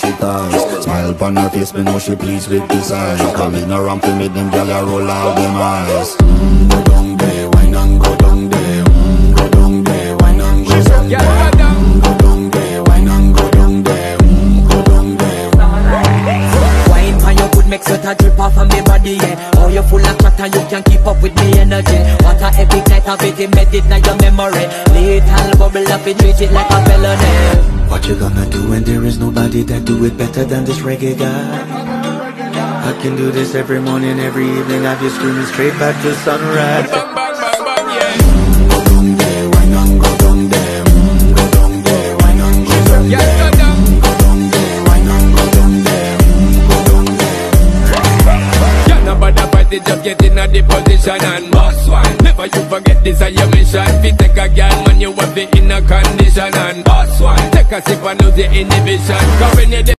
she ties. Smile upon her face, me know she pleased with this eyes. Coming around to make them gyal a roll out them eyes. Go down there, wine and go down there. Go down there, wine and go down there. Go down there, wine and go down there. Go down there. Wine for your good make sweat a drip off of me body, yeah. Oh, you full of chat and you can keep up with me energy. What a epic night of it, embedded in your memory. Little bubble up, it treat it like a felony. What you gonna do when there is nobody that do it better than this reggae guy? I can do this every morning, every evening. Have you screaming straight back to sunrise. Go down there, wine and go down there. Go down there, wine and go down there. Go down there, wine and go down there. Go down there. You're not bad about it, just get in a the position and boss one. Never you forget this is your mission. If you take a girl, man, you want the inner condition and boss one. Take a sip and lose the inhibition. Cause when you